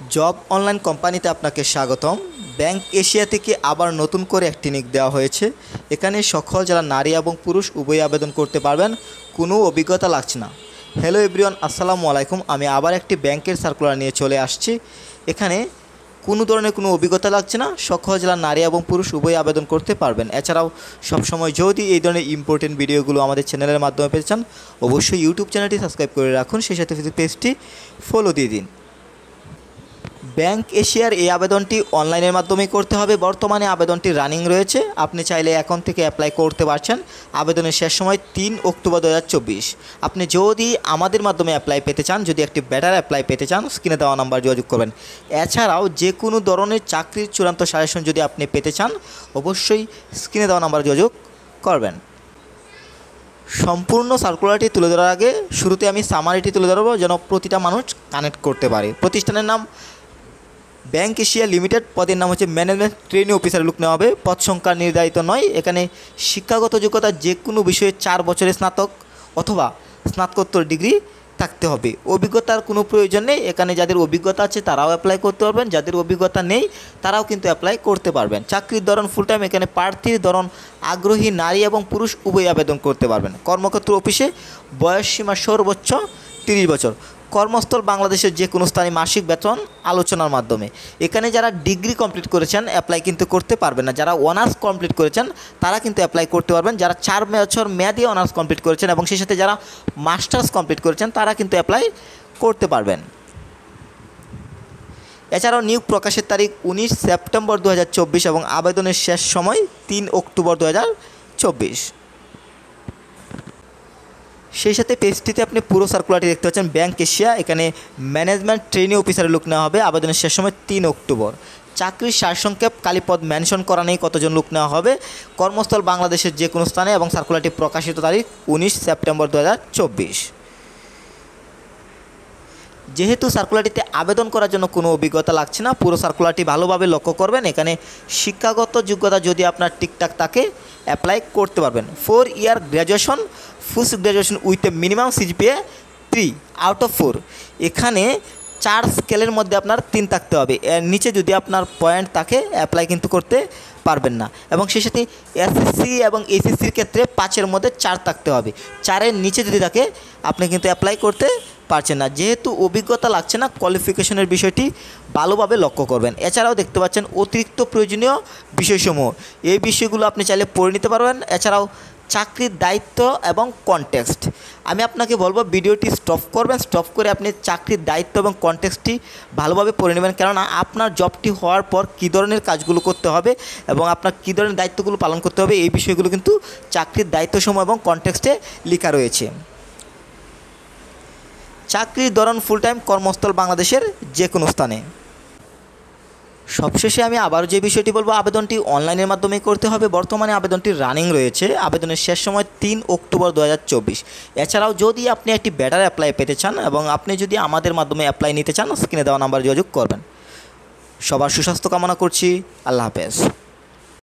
Job online কোম্পানিতে আপনাকে স্বাগতম। ব্যাংক এশিয়া থেকে আবার নতুন করে একটি নিয়োগ দেওয়া হয়েছে। এখানে সকল যারা নারী এবং পুরুষ উভয়ই আবেদন করতে পারবেন, কোনো অভিজ্ঞতা লাগছে না। হ্যালো এভরিওয়ান, আসসালামু আলাইকুম। আমি আবার একটি ব্যাংকের সার্কুলার নিয়ে চলে আসছি। এখানে কোনো ধরনের কোনো অভিজ্ঞতা লাগছে না, সকল জেলার নারী এবং পুরুষ উভয়ই আবেদন করতে পারবেন। এছাড়াও সবসময় যদি এই ধরনের ইম্পর্টেন্ট ভিডিওগুলো আমাদের চ্যানেলের মাধ্যমে পেতে চান, অবশ্যই ইউটিউব চ্যানেলটি সাবস্ক্রাইব করে রাখুন, সেই সাথে পেজটি ফলো দিয়ে দিন। ব্যাংক এশিয়ার এই আবেদনটি অনলাইনের মাধ্যমে করতে হবে। বর্তমানে আবেদনটি রানিং রয়েছে, আপনি চাইলে এখন থেকে অ্যাপ্লাই করতে পারছেন। আবেদনের শেষ সময় 3 অক্টোবর 2024। আপনি যদি আমাদের মাধ্যমে অ্যাপ্লাই পেতে চান, যদি একটি বেটার অ্যাপ্লাই পেতে চান, স্ক্রিনে দেওয়া নাম্বার যোগাযোগ করবেন। এছাড়াও যে কোনো ধরনের চাকরির চূড়ান্ত সাজেশন যদি আপনি পেতে চান, অবশ্যই স্ক্রিনে দেওয়া নাম্বার যোগাযোগ করবেন। সম্পূর্ণ সার্কুলারটি তুলে ধরার আগে শুরুতে আমি সামারিটি তুলে ধরবো, যেন প্রতিটা মানুষ কানেক্ট করতে পারে। প্রতিষ্ঠানের নাম ব্যাংক এশিয়া লিমিটেড। পদের নাম হচ্ছে ম্যানেজমেন্ট ট্রেনিং অফিসার লোক নেওয়া হবে। পদ সংখ্যা নির্ধারিত নয়। এখানে শিক্ষাগত যোগ্যতা যে কোনো বিষয়ে 4 বছরের স্নাতক অথবা স্নাতকোত্তর ডিগ্রি থাকতে হবে। অভিজ্ঞতার কোনো প্রয়োজন নেই। এখানে যাদের অভিজ্ঞতা আছে তারাও অ্যাপ্লাই করতে পারবেন, যাদের অভিজ্ঞতা নেই তারাও কিন্তু অ্যাপ্লাই করতে পারবেন। চাকরির ধরন ফুল টাইম। এখানে প্রার্থীর ধরন আগ্রহী নারী এবং পুরুষ উভয় আবেদন করতে পারবেন। কর্মক্ষেত্র অফিসে বয়সসীমা সর্বোচ্চ 30 বছর। কর্মস্থল বাংলাদেশের যে কোনো স্থানে মাসিক বেতন আলোচনার মাধ্যমে। এখানে যারা ডিগ্রি কমপ্লিট করেছেন অ্যাপ্লাই কিন্তু করতে পারবেন না। যারা অনার্স কমপ্লিট করেছেন তারা কিন্তু অ্যাপ্লাই করতে পারবেন। যারা 4 বছর মেয়াদি অনার্স কমপ্লিট করেছেন এবং সেই সাথে যারা মাস্টার্স কমপ্লিট করেছেন তারা কিন্তু অ্যাপ্লাই করতে পারবেন। এছাড়াও নিয়োগ প্রকাশের তারিখ 19 সেপ্টেম্বর 2024 এবং আবেদনের শেষ সময় 3 অক্টোবর 2024। সেই সাথে পেজটিতে আপনি পুরো সার্কুলারটি দেখতে পাচ্ছেন। ব্যাংক এশিয়া, এখানে ম্যানেজমেন্ট ট্রেনিং অফিসারের লোক নেওয়া হবে। আবেদনের শেষ সময় 3 অক্টোবর। চাকরির সারসংক্ষেপ, কালীপদ মেনশন করা নেই কতজন লোক নেওয়া হবে। কর্মস্থল বাংলাদেশের যে কোনো স্থানে এবং সার্কুলারটি প্রকাশিত তারিখ 19 সেপ্টেম্বর 2024। যেহেতু সার্কুলারটিতে আবেদন করার জন্য কোনো অভিজ্ঞতা লাগছে না, পুরো সার্কুলারটি ভালোভাবে লক্ষ্য করবেন। এখানে শিক্ষাগত যোগ্যতা যদি আপনার ঠিকঠাক থাকে অ্যাপ্লাই করতে পারবেন। 4 year graduation, post graduation with a minimum CGPA 3 out of 4। এখানে 4 স্কেলের মধ্যে আপনার 3 থাকতে হবে। এর নিচে যদি আপনার পয়েন্ট থাকে অ্যাপ্লাই কিন্তু করতে পারবেন না। এবং সেই সাথে এসএসসি এবং এইচএসসির ক্ষেত্রে 5-এর মধ্যে 4 থাকতে হবে। 4-এর নিচে যদি থাকে আপনি কিন্তু অ্যাপ্লাই করতে পারছেন না। যেহেতু অভিজ্ঞতা লাগছে না, কোয়ালিফিকেশনের বিষয়টি ভালোভাবে লক্ষ্য করবেন। এছাড়াও দেখতে পাচ্ছেন অতিরিক্ত প্রয়োজনীয় বিষয়সমূহ, এই বিষয়গুলো আপনি চাইলে পড়ে নিতে পারবেন। এছাড়াও চাকরির দায়িত্ব এবং কনটেক্সট। আমি আপনাকে বলবো ভিডিওটি স্টপ করবেন, স্টপ করে আপনি চাকরির দায়িত্ব এবং কনটেক্সটটি ভালোভাবে পড়ে নেবেন। কেননা আপনার জবটি হওয়ার পর কী ধরনের কাজগুলো করতে হবে এবং আপনার কী ধরনের দায়িত্বগুলো পালন করতে হবে, এই বিষয়গুলো কিন্তু চাকরির দায়িত্বসমূহ এবং কনটেক্সটে লেখা রয়েছে। চাকরির ধরন ফুল টাইম, কর্মস্থল বাংলাদেশের যে কোনো স্থানে। সবশেষে আমি আবার যে বিষয়টি বলবো, আবেদনটি অনলাইনের মাধ্যমে করতে হবে। বর্তমানে আবেদনটি রানিং রয়েছে। আবেদনের শেষ সময় 3 অক্টোবর 2024। এছাড়াও যদি আপনি একটি বেটার অ্যাপ্লাই পেতে চান এবং আপনি যদি আমাদের মাধ্যমে অ্যাপ্লাই নিতে চান, স্ক্রিনে দেওয়া নাম্বার যোগাযোগ করবেন। সবার সুস্বাস্থ্য কামনা করছি। আল্লাহ হাফেজ।